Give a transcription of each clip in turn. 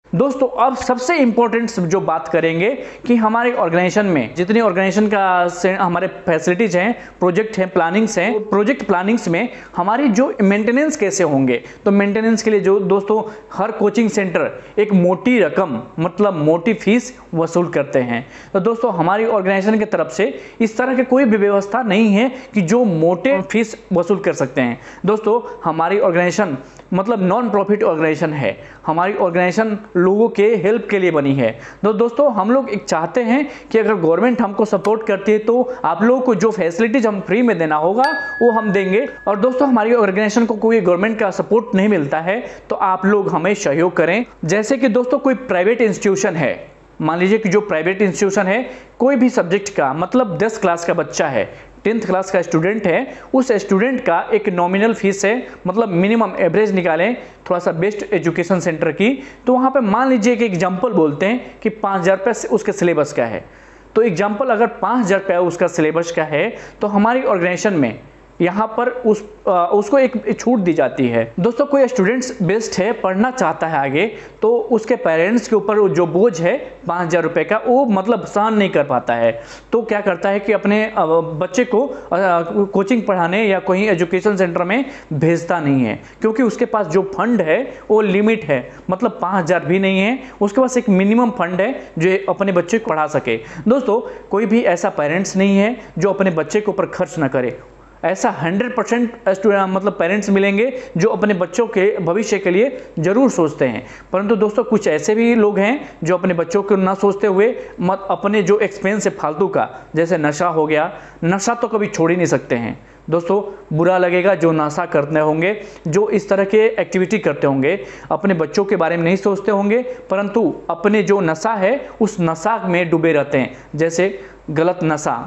दोस्तों अब सबसे इंपॉर्टेंट जो बात करेंगे कि हमारे ऑर्गेनाइजेशन में जितनी ऑर्गेनाइजेशन का हमारे फैसिलिटीज हैं, प्रोजेक्ट हैं, प्लानिंग्स हैं, प्रोजेक्ट प्लानिंग्स में हमारी जो मेंटेनेंस कैसे होंगे। तो मेंटेनेंस के लिए जो दोस्तों हर कोचिंग सेंटर एक मोटी रकम मतलब मोटी फीस वसूल करते हैं। तो दोस्तों हमारी ऑर्गेनाइजेशन की तरफ से इस तरह की कोई भी व्यवस्था नहीं है कि जो मोटे फीस वसूल कर सकते हैं। दोस्तों हमारी ऑर्गेनाइजेशन मतलब नॉन प्रॉफिट ऑर्गेनाइजेशन है। हमारी ऑर्गेनाइजेशन लोगों के हेल्प के लिए बनी है। तो दोस्तों हम लोग एक चाहते हैं कि अगर गवर्नमेंट हमको सपोर्ट करती है तो आप लोगों को जो फैसिलिटीज हम फ्री में देना होगा वो हम देंगे। और दोस्तों हमारी ऑर्गेनाइजेशन को कोई गवर्नमेंट का सपोर्ट नहीं मिलता है तो आप लोग हमें सहयोग करें। जैसे कि दोस्तों कोई प्राइवेट इंस्टीट्यूशन है, मान लीजिए कि जो प्राइवेट इंस्टीट्यूशन है कोई भी सब्जेक्ट का मतलब 10 क्लास का बच्चा है, 10th क्लास का स्टूडेंट है, उस स्टूडेंट का एक नॉमिनल फीस है मतलब मिनिमम एवरेज निकालें थोड़ा सा बेस्ट एजुकेशन सेंटर की, तो वहाँ पे मान लीजिए कि एग्जाम्पल बोलते हैं कि 5,000 रुपये उसके सिलेबस का है। तो एग्जाम्पल अगर 5,000 रुपये उसका सिलेबस का है तो हमारी ऑर्गेनाइजेशन में यहाँ पर उसको एक छूट दी जाती है। दोस्तों कोई स्टूडेंट्स बेस्ट है, पढ़ना चाहता है आगे, तो उसके पेरेंट्स के ऊपर जो बोझ है 5,000 रुपये का वो मतलब सहन नहीं कर पाता है, तो क्या करता है कि अपने बच्चे को कोचिंग पढ़ाने या कहीं एजुकेशन सेंटर में भेजता नहीं है, क्योंकि उसके पास जो फंड है वो लिमिट है, मतलब 5,000 भी नहीं है, उसके पास एक मिनिमम फंड है जो अपने बच्चे को पढ़ा सके। दोस्तों कोई भी ऐसा पेरेंट्स नहीं है जो अपने बच्चे के ऊपर खर्च ना करे। ऐसा 100% मतलब पेरेंट्स मिलेंगे जो अपने बच्चों के भविष्य के लिए जरूर सोचते हैं, परंतु दोस्तों कुछ ऐसे भी लोग हैं जो अपने बच्चों को ना सोचते हुए अपने जो एक्सपेंस है फालतू का, जैसे नशा हो गया, नशा तो कभी छोड़ ही नहीं सकते हैं। दोस्तों बुरा लगेगा जो नशा करते होंगे, जो इस तरह के एक्टिविटी करते होंगे, अपने बच्चों के बारे में नहीं सोचते होंगे, परंतु अपने जो नशा है उस नशा में डूबे रहते हैं। जैसे गलत नशा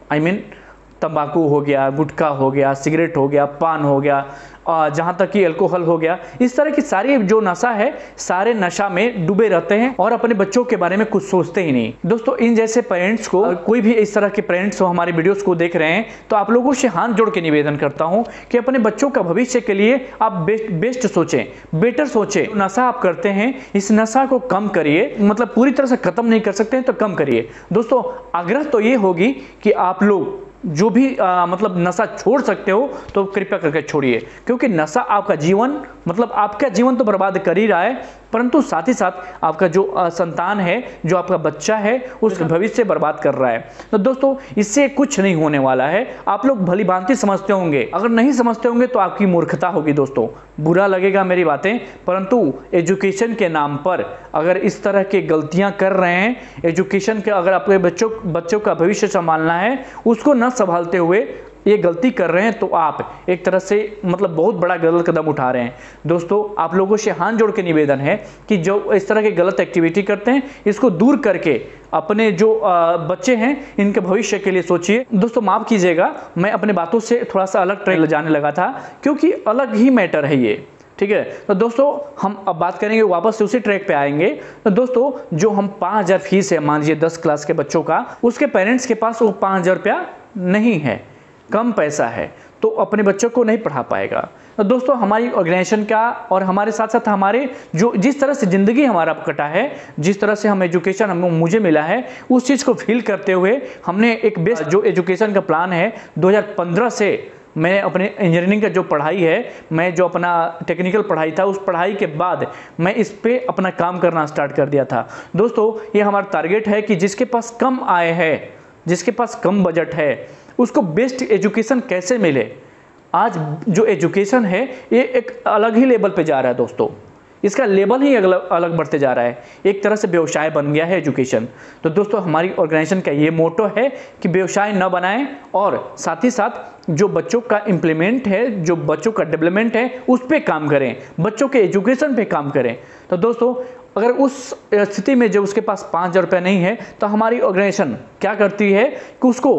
तंबाकू हो गया, गुटखा हो गया, सिगरेट हो गया, पान हो गया, जहाँ तक कि अल्कोहल हो गया, इस तरह की सारी जो नशा है सारे नशा में डूबे रहते हैं और अपने बच्चों के बारे में कुछ सोचते ही नहीं। दोस्तों इन जैसे पेरेंट्स को, कोई भी इस तरह के पेरेंट्स हो हमारे वीडियोस को देख रहे हैं, तो आप लोगों से हाथ जोड़ के निवेदन करता हूं कि अपने बच्चों का भविष्य के लिए आप बेस्ट सोचें, बेटर सोचें। नशा आप करते हैं इस नशा को कम करिए, मतलब पूरी तरह से खत्म नहीं कर सकते हैं तो कम करिए। दोस्तों आग्रह तो ये होगी कि आप लोग जो भी मतलब नशा छोड़ सकते हो तो कृपया करके छोड़िए, क्योंकि नशा आपका जीवन मतलब आपका जीवन तो बर्बाद कर ही रहा है, परंतु साथ ही साथ आपका जो संतान है, जो आपका बच्चा है, उस भविष्य बर्बाद कर रहा है। तो दोस्तों इससे कुछ नहीं होने वाला है। आप लोग भली भांति समझते होंगे, अगर नहीं समझते होंगे तो आपकी मूर्खता होगी। दोस्तों बुरा लगेगा मेरी बातें, परंतु एजुकेशन के नाम पर अगर इस तरह की गलतियां कर रहे हैं, एजुकेशन के अगर आपके बच्चों का भविष्य संभालना है, उसको न संभालते हुए ये गलती कर रहे हैं तो आप एक तरह से मतलब बहुत बड़ा गलत कदम उठा रहे हैं। दोस्तों आप लोगों से हाथ जोड़ के निवेदन है कि जो इस तरह की गलत एक्टिविटी करते हैं इसको दूर करके अपने जो बच्चे हैं इनके भविष्य के लिए सोचिए। दोस्तों माफ कीजिएगा, मैं अपने बातों से थोड़ा सा अलग ट्रैक जाने लगा था, क्योंकि अलग ही मैटर है ये, ठीक है। तो दोस्तों हम अब बात करेंगे, वापस से उसी ट्रैक पे आएंगे। तो दोस्तों जो हम 5,000 फीस है, मान लीजिए 10 क्लास के बच्चों का, उसके पेरेंट्स के पास वो 5,000 रुपया नहीं है, कम पैसा है, तो अपने बच्चों को नहीं पढ़ा पाएगा। तो दोस्तों हमारी ऑर्गेनाइजेशन का और हमारे साथ साथ हमारे जो जिस तरह से ज़िंदगी हमारा कटा है, जिस तरह से हम एजुकेशन मुझे मिला है, उस चीज़ को फील करते हुए हमने एक बेस्ट जो एजुकेशन का प्लान है 2015 से मैं अपने इंजीनियरिंग का जो पढ़ाई है, मैं जो अपना टेक्निकल पढ़ाई था, उस पढ़ाई के बाद मैं इस पे अपना काम करना स्टार्ट कर दिया था। दोस्तों ये हमारा टारगेट है कि जिसके पास कम आय है, जिसके पास कम बजट है, उसको बेस्ट एजुकेशन कैसे मिले। आज जो एजुकेशन है ये एक अलग ही लेवल पे जा रहा है दोस्तों, इसका लेवल ही अलग बढ़ते जा रहा है, एक तरह से व्यवसाय बन गया है एजुकेशन। तो दोस्तों हमारी ऑर्गेनाइजेशन का ये मोटो है कि व्यवसाय न बनाएं और साथ ही साथ जो बच्चों का इम्प्लीमेंट है, जो बच्चों का डेवलपमेंट है, उस पर काम करें, बच्चों के एजुकेशन पे काम करें। तो दोस्तों अगर उस स्थिति में जब उसके पास 5,000 रुपये नहीं है तो हमारी ऑर्गेनाइजेशन क्या करती है कि उसको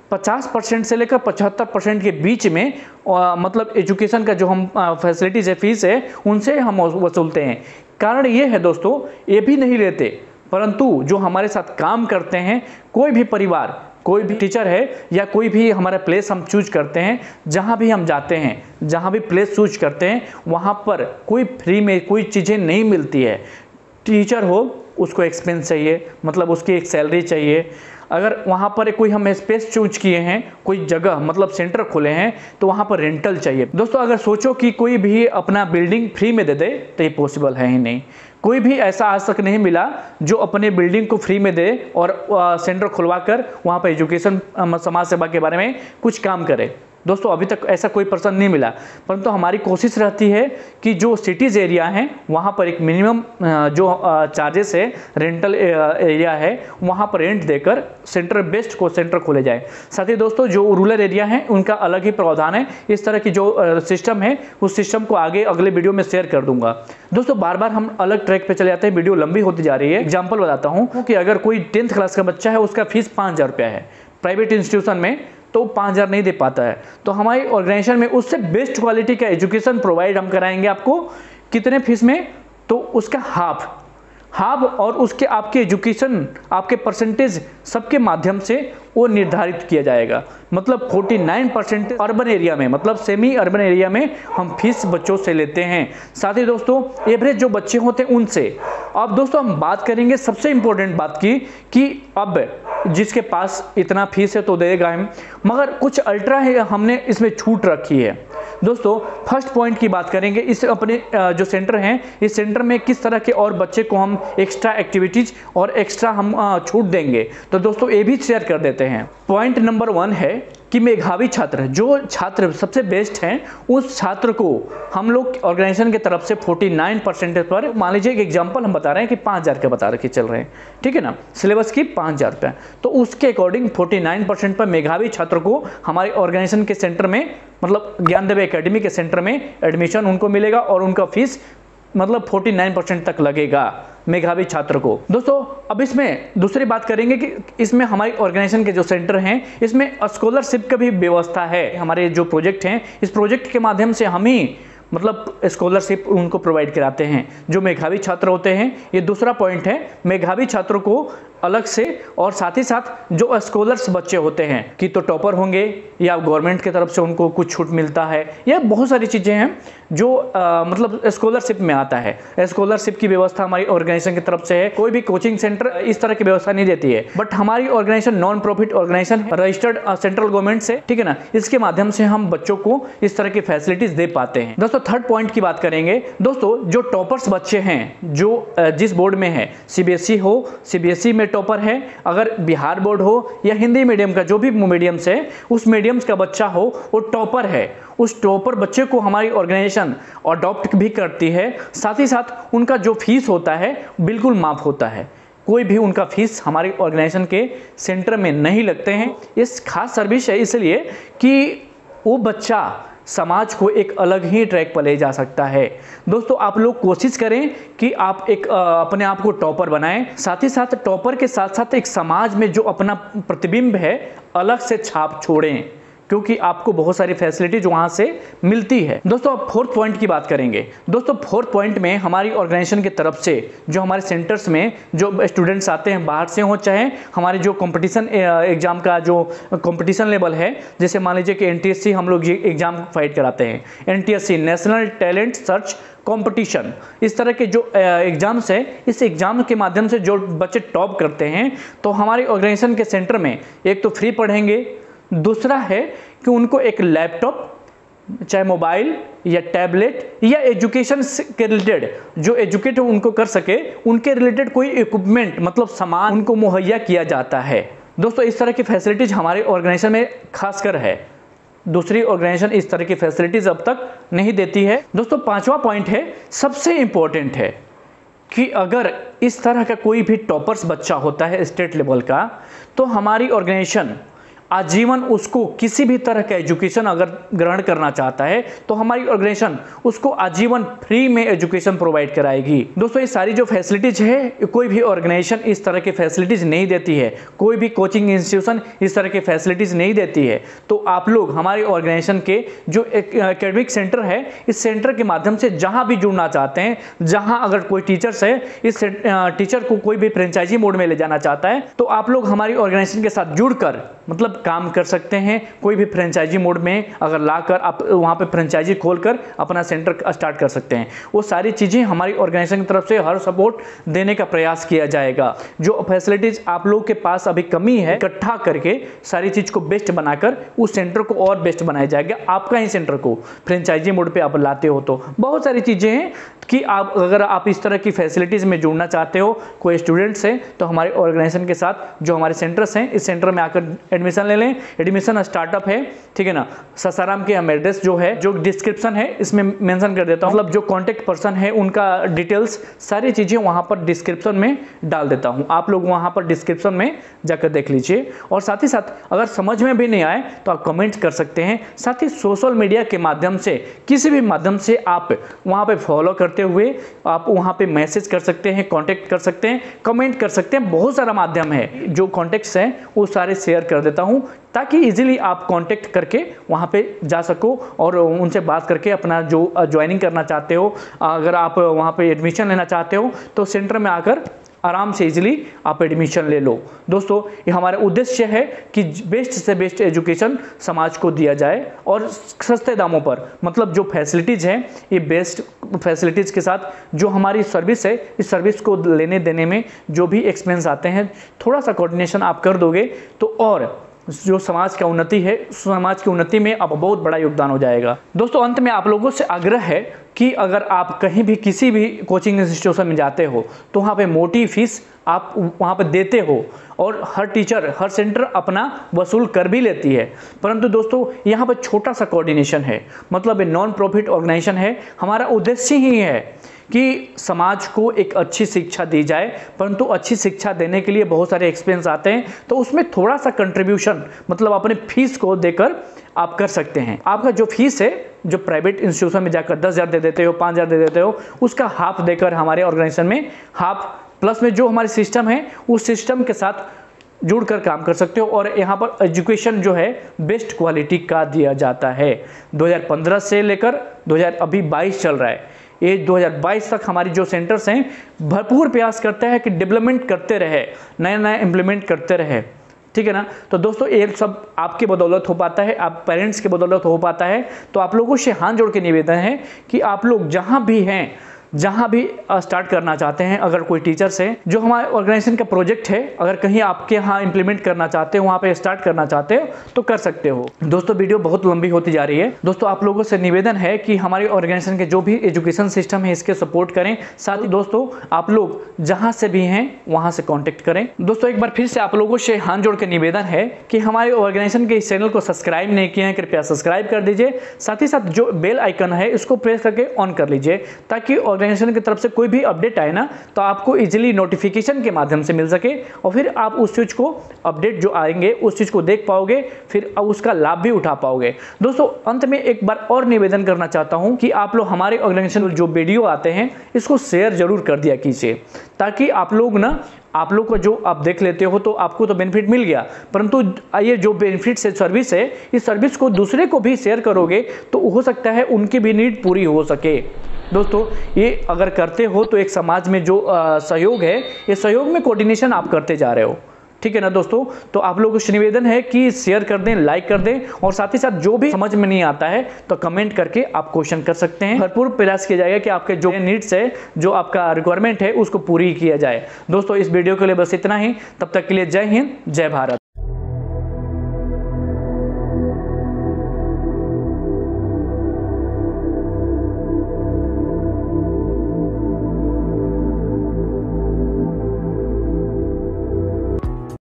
50% से लेकर 75% के बीच में मतलब एजुकेशन का जो हम फैसिलिटीज़ है, फीस है, उनसे हम वसूलते हैं। कारण ये है दोस्तों, ये भी नहीं लेते, परंतु जो हमारे साथ काम करते हैं, कोई भी परिवार, कोई भी टीचर है या कोई भी हमारा प्लेस हम चूज करते हैं, जहाँ भी हम जाते हैं, जहाँ भी प्लेस चूज करते हैं, वहाँ पर कोई फ्री में कोई चीज़ें नहीं मिलती है। टीचर हो उसको एक्सपेंस चाहिए, मतलब उसकी एक सैलरी चाहिए। अगर वहाँ पर कोई हम स्पेस चूज किए हैं, कोई जगह मतलब सेंटर खोले हैं, तो वहाँ पर रेंटल चाहिए। दोस्तों अगर सोचो कि कोई भी अपना बिल्डिंग फ्री में दे दे तो ये पॉसिबल है ही नहीं। कोई भी ऐसा आज तक नहीं मिला जो अपने बिल्डिंग को फ्री में दे और सेंटर खुलवा कर वहाँ पर एजुकेशन समाज सेवा के बारे में कुछ काम करे। दोस्तों अभी तक ऐसा कोई पर्सन नहीं मिला, परंतु हमारी कोशिश रहती है कि जो सिटीज़ एरिया हैं वहाँ पर एक मिनिमम जो चार्जेस है, रेंटल एरिया है, वहाँ पर रेंट देकर सेंटर बेस्ट को सेंटर खोले जाए। साथ ही दोस्तों जो रूरल एरिया है उनका अलग ही प्रावधान है। इस तरह की जो सिस्टम है उस सिस्टम को आगे अगले वीडियो में शेयर कर दूंगा। दोस्तों बार बार हम अलग ट्रैक पे चले जाते हैं, वीडियो लंबी होती जा रही है। एग्जाम्पल बताता हूँ कि अगर कोई 10th क्लास का बच्चा है, उसका फीस 5,000 रुपया है प्राइवेट इंस्टीट्यूशन में, तो 5,000 नहीं दे पाता है, तो हमारी ऑर्गेनाइजेशन में उससे बेस्ट क्वालिटी का एजुकेशन प्रोवाइड हम कराएंगे आपको। कितने फीस में? तो उसका हाफ और उसके आपके एजुकेशन, आपके परसेंटेज सबके माध्यम से वो निर्धारित किया जाएगा। मतलब 49% अर्बन एरिया में, मतलब सेमी अर्बन एरिया में हम फीस बच्चों से लेते हैं। साथ ही दोस्तों एवरेज जो बच्चे होते हैं उनसे। अब दोस्तों हम बात करेंगे सबसे इम्पोर्टेंट बात की कि अब जिसके पास इतना फीस है तो देगा हम, मगर कुछ अल्ट्रा है, हमने इसमें छूट रखी है। दोस्तों फर्स्ट पॉइंट की बात करेंगे, इस अपने जो सेंटर हैं, इस सेंटर में किस तरह के और बच्चे को हम एक्स्ट्रा एक्टिविटीज और एक्स्ट्रा हम छूट देंगे, तो दोस्तों ये भी शेयर कर देते हैं। पॉइंट नंबर 1 है कि मेधावी छात्र, जो छात्र सबसे बेस्ट हैं, उस छात्र को हम लोग ऑर्गेनाइजेशन की तरफ से 49% पर, मान लीजिए एक एग्जांपल हम बता रहे हैं कि 5,000 के बता रखे चल रहे हैं, ठीक है ना, सिलेबस की 5,000 रुपये, तो उसके अकॉर्डिंग 49% पर मेधावी छात्र को हमारे ऑर्गेनाइजेशन के सेंटर में, मतलब ज्ञानदेव एकेडमी के सेंटर में एडमिशन उनको मिलेगा और उनका फीस मतलब 49% तक लगेगा मेधावी छात्र को। दोस्तों अब इसमें दूसरी बात करेंगे कि इसमें हमारी ऑर्गेनाइजेशन के जो सेंटर हैं इसमें स्कॉलरशिप का भी व्यवस्था है। हमारे जो प्रोजेक्ट हैं, इस प्रोजेक्ट के माध्यम से हम ही मतलब स्कॉलरशिप उनको प्रोवाइड कराते हैं जो मेधावी छात्र होते हैं। ये दूसरा पॉइंट है, मेधावी छात्रों को अलग से, और साथ ही साथ जो स्कॉलर्स बच्चे होते हैं कि तो टॉपर होंगे या गवर्नमेंट की तरफ से उनको कुछ छूट मिलता है, या बहुत सारी चीज़ें हैं जो मतलब स्कॉलरशिप में आता है। स्कॉलरशिप की व्यवस्था हमारी ऑर्गेनाइजेशन की तरफ से है। कोई भी कोचिंग सेंटर इस तरह की व्यवस्था नहीं देती है, बट हमारी organisation non profit organisation registered central government से, ठीक है ना, इसके माध्यम से हम बच्चों को इस तरह की फैसिलिटीज दे पाते हैं। दोस्तों थर्ड पॉइंट की बात करेंगे। दोस्तों जो टॉपर्स बच्चे हैं, जो जिस बोर्ड में है, सीबीएसई हो, सीबीएसई में टॉपर है, अगर बिहार बोर्ड हो या हिंदी मीडियम का जो भी मीडियम से, उस मीडियम्स का बच्चा हो वो टॉपर है, उस टॉपर बच्चे को हमारी ऑर्गेनाइजेशन अडॉप्ट भी करती है। साथ ही साथ उनका जो फीस होता है बिल्कुल माफ होता है, कोई भी उनका फीस हमारी ऑर्गेनाइजेशन के सेंटर में नहीं लगते हैं। इस खास सर्विस है इसलिए कि वो बच्चा समाज को एक अलग ही ट्रैक पर ले जा सकता है। दोस्तों आप लोग कोशिश करें कि आप एक अपने आप को टॉपर बनाएं, साथ ही साथ टॉपर के साथ साथ एक समाज में जो अपना प्रतिबिंब है अलग से छाप छोड़ें, क्योंकि आपको बहुत सारी फैसिलिटीज वहां से मिलती है। दोस्तों अब फोर्थ पॉइंट की बात करेंगे। दोस्तों फोर्थ पॉइंट में हमारी ऑर्गेनाइजेशन की तरफ से जो हमारे सेंटर्स में जो स्टूडेंट्स आते हैं, बाहर से हो चाहे हमारे जो कंपटीशन एग्जाम का जो कंपटीशन लेवल है, जैसे मान लीजिए कि एनटीएससी हम लोग ये एग्जाम फाइट कराते हैं, NTSC national talent search competition, इस तरह के जो एग्जाम्स है, इस एग्जाम के माध्यम से जो बच्चे टॉप करते हैं तो हमारी ऑर्गेनाइजेशन के सेंटर में एक तो फ्री पढ़ेंगे, दूसरा है कि उनको एक लैपटॉप, चाहे मोबाइल या टैबलेट या एजुकेशन के रिलेटेड जो एजुकेट उनको कर सके, उनके रिलेटेड कोई इक्विपमेंट मतलब सामान उनको मुहैया किया जाता है। दोस्तों इस तरह की फैसिलिटीज हमारे ऑर्गेनाइजेशन में खासकर है, दूसरी ऑर्गेनाइजेशन इस तरह की फैसिलिटीज अब तक नहीं देती है। दोस्तों पांचवा पॉइंट है, सबसे इंपॉर्टेंट है कि अगर इस तरह का कोई भी टॉपर्स बच्चा होता है स्टेट लेवल का, तो हमारी ऑर्गेनाइजेशन आजीवन उसको किसी भी तरह का एजुकेशन अगर ग्रहण करना चाहता है तो हमारी ऑर्गेनाइजेशन उसको आजीवन फ्री में एजुकेशन प्रोवाइड कराएगी। दोस्तों ये सारी जो फैसिलिटीज है कोई भी ऑर्गेनाइजेशन इस तरह की फैसिलिटीज नहीं देती है, कोई भी कोचिंग इंस्टीट्यूशन इस तरह की फैसिलिटीज नहीं देती है। तो आप लोग हमारी ऑर्गेनाइजेशन के जो एकेडमिक सेंटर है, इस सेंटर के माध्यम से जहां भी जुड़ना चाहते हैं, जहां अगर कोई टीचर्स है, इस टीचर को कोई भी फ्रेंचाइजी मोड में ले जाना चाहता है, तो आप लोग हमारी ऑर्गेनाइजेशन के साथ जुड़कर मतलब मतलब काम कर सकते हैं। कोई भी फ्रेंचाइजी मोड में अगर लाकर आप वहाँ पे फ्रेंचाइजी खोलकर अपना सेंटर स्टार्ट कर सकते हैं। वो सारी चीज़ें हमारी ऑर्गेनाइजेशन की तरफ से हर सपोर्ट देने का प्रयास किया जाएगा। जो फैसिलिटीज़ आप लोगों के पास अभी कमी है, इकट्ठा करके सारी चीज़ को बेस्ट बनाकर उस सेंटर को और बेस्ट बनाया जाएगा। आपका ही सेंटर को फ्रेंचाइजी मोड पे आप लाते हो तो बहुत सारी चीज़ें हैं कि आप अगर आप इस तरह की फैसिलिटीज़ में जुड़ना चाहते हो, कोई स्टूडेंट्स हैं, तो हमारे ऑर्गेनाइजेशन के साथ जो हमारे सेंटर्स हैं, इस सेंटर में आकर एडमिशन ले लें। एडमिशन स्टार्टअप है, ठीक है ना। सासाराम के हम एड्रेस जो है, जो डिस्क्रिप्शन है इसमें मेंशन कर देता हूँ, मतलब जो कॉन्टैक्ट पर्सन है उनका डिटेल्स सारी चीज़ें वहाँ पर डिस्क्रिप्शन में डाल देता हूँ। आप लोग वहाँ पर डिस्क्रिप्शन में जाकर देख लीजिए। और साथ ही साथ अगर समझ में भी नहीं आए तो आप कमेंट कर सकते हैं। साथ ही सोशल मीडिया के माध्यम से, किसी भी माध्यम से आप वहाँ पे फॉलो करते हुए आप वहाँ पे मैसेज कर सकते हैं, कांटेक्ट कर सकते हैं, कमेंट कर सकते हैं। बहुत सारा माध्यम है, जो कॉन्टेक्ट्स हैं वो सारे शेयर कर देता हूँ ताकि इजीली आप कांटेक्ट करके वहाँ पे जा सको और उनसे बात करके अपना जो ज्वाइनिंग करना चाहते हो, अगर आप वहाँ पे एडमिशन लेना चाहते हो तो सेंटर में आकर आराम से इजीली आप एडमिशन ले लो। दोस्तों, ये हमारा उद्देश्य है कि बेस्ट से बेस्ट एजुकेशन समाज को दिया जाए और सस्ते दामों पर, मतलब जो फैसिलिटीज़ हैं ये बेस्ट फैसिलिटीज़ के साथ जो हमारी सर्विस है, इस सर्विस को लेने देने में जो भी एक्सपेंस आते हैं, थोड़ा सा कोऑर्डिनेशन आप कर दोगे तो और जो समाज का उन्नति है, समाज की उन्नति में अब बहुत बड़ा योगदान हो जाएगा। दोस्तों, अंत में आप लोगों से आग्रह है कि अगर आप कहीं भी किसी भी कोचिंग इंस्टीट्यूशन में जाते हो तो वहाँ पे मोटी फीस आप वहाँ पे देते हो और हर टीचर, हर सेंटर अपना वसूल कर भी लेती है। परंतु दोस्तों, यहाँ पर छोटा सा कोऑर्डिनेशन है, मतलब नॉन प्रॉफिट ऑर्गेनाइजेशन है। हमारा उद्देश्य ही है कि समाज को एक अच्छी शिक्षा दी जाए, परंतु अच्छी शिक्षा देने के लिए बहुत सारे एक्सपेंस आते हैं, तो उसमें थोड़ा सा कंट्रीब्यूशन, मतलब अपने फीस को देकर आप कर सकते हैं। आपका जो फीस है, जो प्राइवेट इंस्टीट्यूशन में जाकर 10,000 दे देते हो, 5,000 दे देते हो, उसका हाफ देकर हमारे ऑर्गेनाइजेशन में हाफ प्लस में जो हमारे सिस्टम है उस सिस्टम के साथ जुड़कर काम कर सकते हो। और यहाँ पर एजुकेशन जो है बेस्ट क्वालिटी का दिया जाता है। 2015 से लेकर 2022 चल रहा है, ये 2022 तक हमारी जो सेंटर्स हैं भरपूर प्रयास करते हैं कि डेवलपमेंट करते रहे, नया नया इम्प्लीमेंट करते रहे, ठीक है ना। तो दोस्तों, ये सब आपके बदौलत हो पाता है, आप पेरेंट्स के बदौलत हो पाता है। तो आप लोगों से हाथ जोड़ के निवेदन है कि आप लोग जहाँ भी हैं, जहाँ भी स्टार्ट करना चाहते हैं, अगर कोई टीचर्स हैं जो हमारे ऑर्गेनाइजेशन का प्रोजेक्ट है, अगर कहीं आपके यहाँ इंप्लीमेंट करना चाहते हो, वहाँ पे स्टार्ट करना चाहते हो तो कर सकते हो। दोस्तों, वीडियो बहुत लंबी होती जा रही है। दोस्तों, आप लोगों से निवेदन है कि हमारी ऑर्गेनाइजेशन के जो भी एजुकेशन सिस्टम है इसके सपोर्ट करें। साथ ही दोस्तों, आप लोग जहाँ से भी हैं वहाँ से कॉन्टेक्ट करें। दोस्तों, एक बार फिर से आप लोगों से हाथ जोड़ के निवेदन है कि हमारे ऑर्गेनाइजेशन के इस चैनल को सब्सक्राइब नहीं किए हैं, कृपया सब्सक्राइब कर दीजिए। साथ ही साथ जो बेल आइकन है इसको प्रेस करके ऑन कर लीजिए ताकि ऑर्गेनाइजेशन की तरफ से कोई भी अपडेट आए ना तो आपको इजीली नोटिफिकेशन के माध्यम से मिल सके और फिर आप उस चीज को, अपडेट जो आएंगे उस चीज को देख पाओगे, फिर उसका लाभ भी उठा पाओगे। दोस्तों, अंत में एक बार और निवेदन करना चाहता हूं कि आप लोग हमारे ऑर्गेनाइजेशन जो वीडियो आते हैं इसको शेयर जरूर कर दिया कीजिए ताकि आप लोग ना, आप लोग को जो आप देख लेते हो तो आपको तो बेनिफिट मिल गया, परंतु ये जो बेनिफिट से सर्विस है, इस सर्विस को दूसरे को भी शेयर करोगे तो हो सकता है उनकी भी नीड पूरी हो सके। दोस्तों, ये अगर करते हो तो एक समाज में जो सहयोग है, ये सहयोग में कोऑर्डिनेशन आप करते जा रहे हो, ठीक है ना दोस्तों। तो आप लोगों से निवेदन है कि शेयर कर दें, लाइक कर दें और साथ ही साथ जो भी समझ में नहीं आता है तो कमेंट करके आप क्वेश्चन कर सकते हैं। भरपूर प्रयास किया जाएगा कि आपके जो नीड्स है, जो आपका रिक्वायरमेंट है उसको पूरी किया जाए। दोस्तों, इस वीडियो के लिए बस इतना ही। तब तक के लिए जय हिंद, जय भारत।